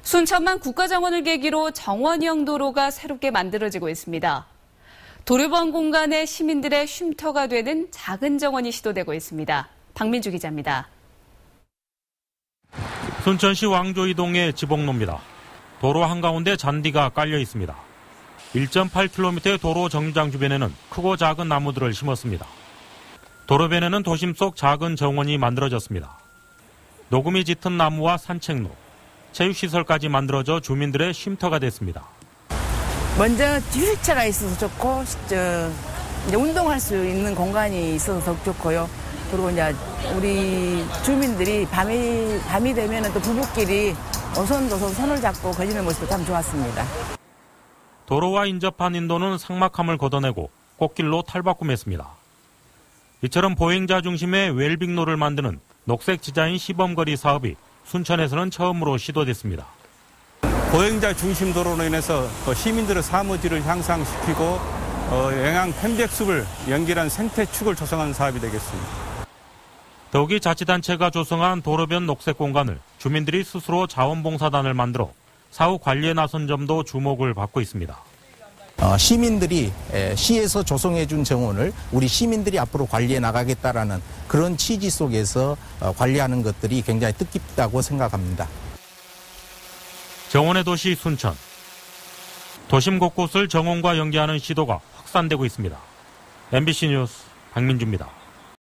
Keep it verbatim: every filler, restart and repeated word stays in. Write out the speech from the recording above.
순천만 국가정원을 계기로 정원형 도로가 새롭게 만들어지고 있습니다. 도로변 공간에 시민들의 쉼터가 되는 작은 정원이 시도되고 있습니다. 박민주 기자입니다. 순천시 왕조이동의 지복로입니다. 도로 한가운데 잔디가 깔려 있습니다. 일 점 팔 킬로미터의 도로 정류장 주변에는 크고 작은 나무들을 심었습니다. 도로변에는 도심 속 작은 정원이 만들어졌습니다. 녹음이 짙은 나무와 산책로, 체육시설까지 만들어져 주민들의 쉼터가 됐습니다. 먼저 휠체어가 있어서 좋고, 저, 이제 운동할 수 있는 공간이 있어서 더 좋고요. 그리고 이제 우리 주민들이 밤이, 밤이 되면 또 부부끼리 오손도손 손을 잡고 거리는 모습도 참 좋았습니다. 도로와 인접한 인도는 삭막함을 걷어내고 꽃길로 탈바꿈했습니다. 이처럼 보행자 중심의 웰빙로를 만드는 녹색 디자인 시범거리 사업이 순천에서는 처음으로 시도됐습니다. 보행자 중심 도로로 인해서 시민들의 사무질을 향상시키고 영양 편백숲을 연결한 생태축을 조성한 사업이 되겠습니다. 더욱이 자치단체가 조성한 도로변 녹색 공간을 주민들이 스스로 자원봉사단을 만들어 사후 관리에 나선 점도 주목을 받고 있습니다. 어, 시민들이 에, 시에서 조성해 준 정원을 우리 시민들이 앞으로 관리해 나가겠다라는 그런 취지 속에서 어, 관리하는 것들이 굉장히 뜻깊다고 생각합니다. 정원의 도시 순천. 도심 곳곳을 정원과 연계하는 시도가 확산되고 있습니다. 엠비씨 뉴스 박민주입니다.